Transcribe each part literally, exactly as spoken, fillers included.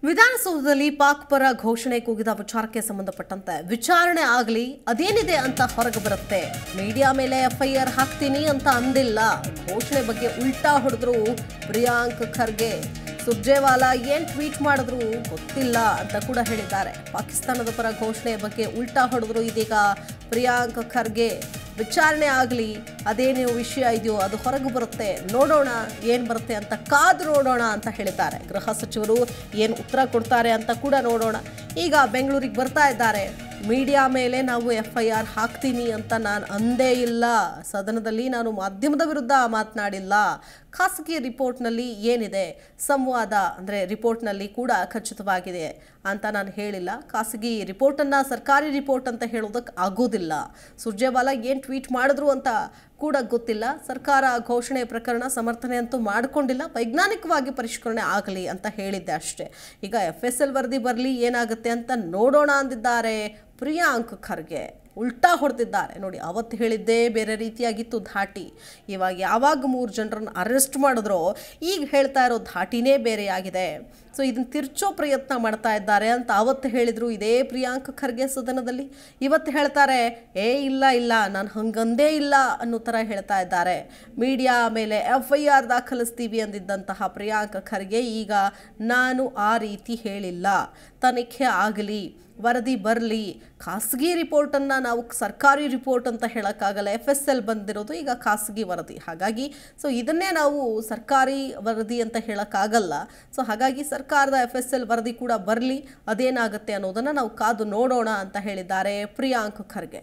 ವಿಧಾನಸೌಧದಲ್ಲಿ ಪಾಕ್ ಪರ ಘೋಷಣೆ ಕೂಗಿದ ವಿಚಾರಕ್ಕೆ ಸಂಬಂಧಪಟ್ಟಂತೆ ವಿಚಾರಣೆ ಆಗಲಿ ಅದೇನಿದೆ ಅಂತ ಹೊರಗೆ ಬರುತ್ತೆ. ಮೀಡಿಯಾ ಮೇಲೆ ಎಫ್ಐಆರ್ ಹಾಕ್ತೀನಿ ಅಂತ ಅಂದಿಲ್ಲ. ಘೋಷಣೆ ಬಗ್ಗೆ ಉಲ್ಟಾ ಹೊಡೆದ್ರು ಪ್ರಿಯಾಂಕ್ ಖರ್ಗೆ. ಸುರ್ಜೇವಾಲಾ ಏನ್ ಟ್ವೀಟ್ ಮಾಡಿದ್ರು ಗೊತ್ತಿಲ್ಲ ಅಂತ ಕೂಡ ಹೇಳಿದ್ದಾರೆ. ಪಾಕಿಸ್ತಾನದ ಪರ ಘೋಷಣೆ ಬಗ್ಗೆ ಉಲ್ಟಾ ಹೊಡೆದ್ರು ಇದೀಗ ಪ್ರಿಯಾಂಕ್ ಖರ್ಗೆ. ವಿಚಾರಣೆ ಆಗಲಿ ಅದೇನು ವಿಷಯ ಇದೆಯೋ ಅದು ಹೊರಗೆ ಬರುತ್ತೆ, ನೋಡೋಣ ಏನು ಬರುತ್ತೆ ಅಂತ ಕಾದು ನೋಡೋಣ ಅಂತ ಹೇಳಿದ್ದಾರೆ. ಗೃಹ ಸಚಿವರು ಏನು ಉತ್ತರ ಕೊಡ್ತಾರೆ ಅಂತ ಕೂಡ ನೋಡೋಣ. ಈಗ ಬೆಂಗಳೂರಿಗೆ ಬರ್ತಾ ಇದ್ದಾರೆ. ಮೀಡಿಯಾ ಮೇಲೆ ನಾವು ಎಫ್ ಐ ಆರ್ ಹಾಕ್ತೀನಿ ಅಂತ ನಾನು ಅಂದೇ ಇಲ್ಲ. ಸದನದಲ್ಲಿ ನಾನು ಮಾಧ್ಯಮದ ವಿರುದ್ಧ ಮಾತನಾಡಿಲ್ಲ. ಖಾಸಗಿ ರಿಪೋರ್ಟ್ನಲ್ಲಿ ಏನಿದೆ ಸಂವಾದ ಅಂದರೆ ರಿಪೋರ್ಟ್ನಲ್ಲಿ ಕೂಡ ಖಚಿತವಾಗಿದೆ ಅಂತ ನಾನು ಹೇಳಿಲ್ಲ. ಖಾಸಗಿ ರಿಪೋರ್ಟನ್ನು ಸರ್ಕಾರಿ ರಿಪೋರ್ಟ್ ಅಂತ ಹೇಳೋದಕ್ಕೆ ಆಗೋದಿಲ್ಲ. ಸುರ್ಜೇವಾಲಾ ಏನು ಟ್ವೀಟ್ ಮಾಡಿದ್ರು ಅಂತ ಕೂಡ ಗೊತ್ತಿಲ್ಲ. ಸರ್ಕಾರ ಘೋಷಣೆ ಪ್ರಕರಣ ಸಮರ್ಥನೆ ಅಂತೂ ಮಾಡಿಕೊಂಡಿಲ್ಲ. ವೈಜ್ಞಾನಿಕವಾಗಿ ಪರಿಷ್ಕರಣೆ ಆಗಲಿ ಅಂತ ಹೇಳಿದ್ದೆ ಅಷ್ಟೇ. ಈಗ ಎಫ್ ಎಸ್ ಎಲ್ ವರದಿ ಬರಲಿ ಏನಾಗುತ್ತೆ ಅಂತ ನೋಡೋಣ ಅಂದಿದ್ದಾರೆ ಪ್ರಿಯಾಂಕ್ ಖರ್ಗೆ. ಉಲ್ಟಾ ಹೊಡೆದಿದ್ದಾರೆ ನೋಡಿ. ಅವತ್ತು ಹೇಳಿದ್ದೇ ಬೇರೆ ರೀತಿಯಾಗಿತ್ತು ಧಾಟಿ. ಇವಾಗ ಯಾವಾಗ ಮೂರು ಜನರನ್ನು ಅರೆಸ್ಟ್ ಮಾಡಿದ್ರೋ ಈಗ ಹೇಳ್ತಾ ಇರೋ ಧಾಟಿನೇ ಬೇರೆಯಾಗಿದೆ. ಸೊ ಇದನ್ನು ತಿರ್ಚೋ ಪ್ರಯತ್ನ ಮಾಡ್ತಾ ಇದ್ದಾರೆ ಅಂತ ಅವತ್ತು ಹೇಳಿದರು ಇದೇ ಪ್ರಿಯಾಂಕ್ ಖರ್ಗೆ ಸದನದಲ್ಲಿ. ಇವತ್ತು ಹೇಳ್ತಾರೆ ಏ ಇಲ್ಲ ಇಲ್ಲ ನಾನು ಹಂಗಂದೇ ಇಲ್ಲ ಅನ್ನೋ ಥರ ಹೇಳ್ತಾ ಇದ್ದಾರೆ. ಮೀಡಿಯಾ ಮೇಲೆ ಎಫ್ ಐ ಆರ್ ದಾಖಲಿಸ್ತೀವಿ ಅಂದಿದ್ದಂತಹ ಪ್ರಿಯಾಂಕ್ ಖರ್ಗೆ ಈಗ ನಾನು ಆ ರೀತಿ ಹೇಳಿಲ್ಲ. ತನಿಖೆ ಆಗಲಿ, ವರದಿ ಬರಲಿ. ಖಾಸಗಿ ರಿಪೋರ್ಟನ್ನು ನಾವು ಸರ್ಕಾರಿ ರಿಪೋರ್ಟ್ ಅಂತ ಹೇಳೋಕ್ಕಾಗಲ್ಲ. ಎಫ್ ಎಸ್ ಎಲ್ ಬಂದಿರೋದು ಈಗ ಖಾಸಗಿ ವರದಿ. ಹಾಗಾಗಿ ಸೊ ಇದನ್ನೇ ನಾವು ಸರ್ಕಾರಿ ವರದಿ ಅಂತ ಹೇಳೋಕ್ಕಾಗಲ್ಲ. ಸೊ ಹಾಗಾಗಿ ಸರ್ಕಾರದ ಎಫ್ ಎಸ್ ಎಲ್ ವರದಿ ಕೂಡ ಬರಲಿ, ಅದೇನಾಗುತ್ತೆ ಅನ್ನೋದನ್ನು ನಾವು ಕಾದು ನೋಡೋಣ ಅಂತ ಹೇಳಿದ್ದಾರೆ ಪ್ರಿಯಾಂಕ್ ಖರ್ಗೆ.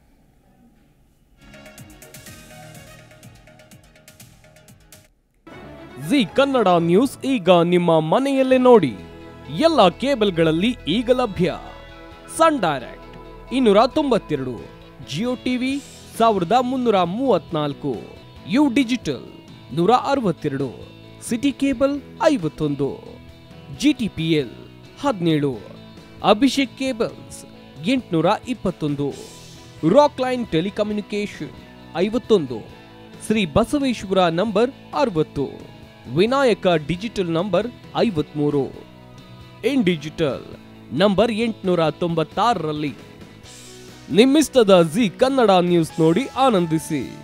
ಜಿ ಕನ್ನಡ ನ್ಯೂಸ್ ಈಗ ನಿಮ್ಮ ಮನೆಯಲ್ಲೇ ನೋಡಿ. ಎಲ್ಲ ಕೇಬಲ್ಗಳಲ್ಲಿ ಈಗ ಲಭ್ಯ. ಸನ್ ಡೈರೆಕ್ಟ್ ಇನ್ನೂರ ತೊಂಬತ್ತೆರಡು, ಜಿಯೋ ಟಿವಿ ಸಾವಿರದ ಮುನ್ನೂರ ಮೂವತ್ನಾಲ್ಕು, ಯು ಡಿಜಿಟಲ್ ನೂರ ಅರವತ್ತೆರಡು, ಸಿಟಿ ಕೇಬಲ್ ಐವತ್ತೊಂದು, ಜಿ ಟಿ ಪಿ ಎಲ್ ಹದಿನೇಳು, ಅಭಿಷೇಕ್ ಕೇಬಲ್ಸ್ ಎಂಟುನೂರ ಇಪ್ಪತ್ತೊಂದು, ರಾಕ್ ಲೈನ್ ಟೆಲಿಕಮ್ಯುನಿಕೇಶನ್ ಐವತ್ತೊಂದು, ಶ್ರೀ ಬಸವೇಶ್ವರ ನಂಬರ್ ಅರವತ್ತು, ವಿನಾಯಕ ಡಿಜಿಟಲ್ ನಂಬರ್ ಐವತ್ಮೂರು, ಇನ್ ಡಿಜಿಟಲ್ ನಂಬರ್ ಎಂಟುನೂರ ತೊಂಬತ್ತಾರರಲ್ಲಿ. ನಿಮ್ಮಿಸ್ತದ ಜಿ ಕನ್ನಡ ನ್ಯೂಸ್ ನೋಡಿ ಆನಂದಿಸಿ.